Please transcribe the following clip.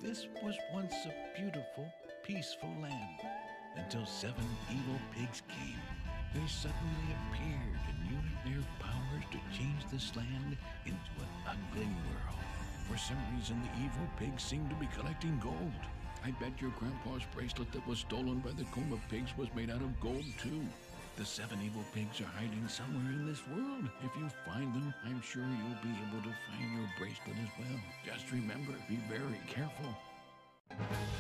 This was once a beautiful, peaceful land until 7 evil pigs came. They suddenly appeared and used their powers to change this land into an ugly world. For some reason, the evil pigs seemed to be collecting gold. I bet your grandpa's bracelet that was stolen by the Coma Pigs was made out of gold, too. The 7 evil pigs are hiding somewhere in this world. If you find them, I'm sure you'll be able to find your bracelet as well. Just remember, be very careful.